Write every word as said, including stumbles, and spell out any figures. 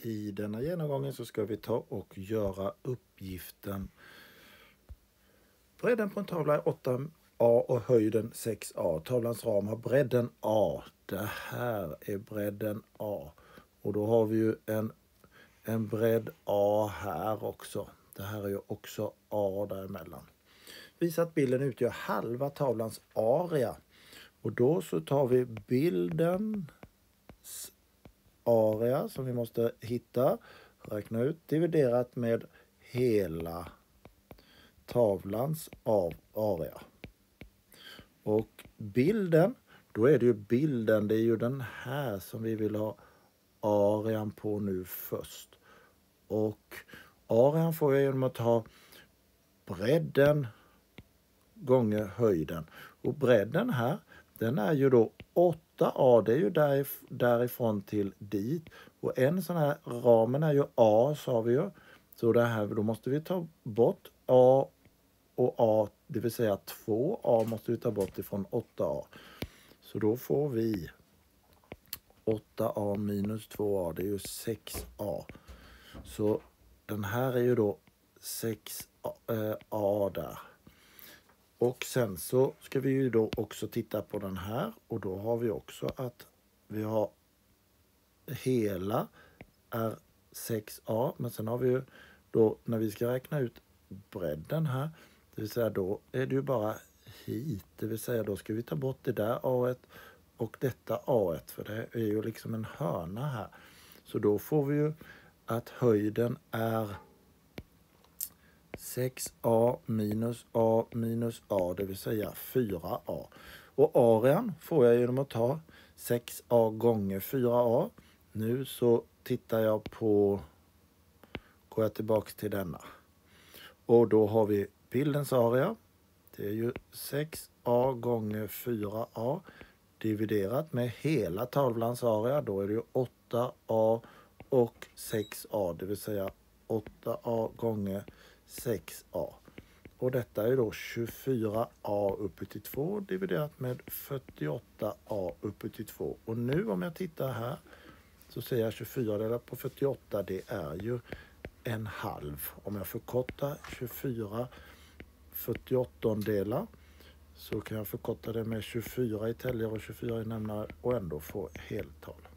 I denna genomgången så ska vi ta och göra uppgiften. Bredden på en tavla är åtta A och höjden sex A. Tavlans ram har bredden A. Det här är bredden A. Och då har vi ju en, en bredd A här också. Det här är ju också A däremellan. Visa att bilden utgör halva tavlans area. Och då så tar vi bildens area som vi måste hitta, räkna ut, dividerat med hela tavlans av area. Och bilden, då är det ju bilden, det är ju den här som vi vill ha arean på nu först. Och arean får jag genom att ha bredden gånger höjden. Och bredden här, den är ju då åtta A, det är ju därif därifrån till dit. Och en sån här, ramen är ju A sa vi ju. Så det här, då måste vi ta bort A och A, det vill säga två A måste vi ta bort ifrån åtta A. Så då får vi åtta A minus två A, det är ju sex A. Så den här är ju då sex A där. Och sen så ska vi ju då också titta på den här. Och då har vi också att vi har hela är sex A. Men sen har vi ju då när vi ska räkna ut bredden här. Det vill säga då är det ju bara hit. Det vill säga då ska vi ta bort det där A ett och detta A ett. För det är ju liksom en hörna här. Så då får vi ju att höjden är sex A minus A minus A, det vill säga fyra A. Och arean får jag genom att ta sex A gånger fyra A. Nu så tittar jag på, går jag tillbaka till denna. Och då har vi bildens area. Det är ju sex A gånger fyra A dividerat med hela tavlans area. Då är det ju åtta A och sex A, det vill säga åtta A gånger sex A. Och detta är då tjugofyra A uppe till två dividerat med fyrtioåtta A uppe till två. Och nu om jag tittar här så ser jag tjugofyra delat på fyrtioåtta, det är ju en halv. Om jag förkortar tjugofyra fyrtioåtta delar så kan jag förkorta det med tjugofyra i täljare och tjugofyra i nämnare och ändå få heltal.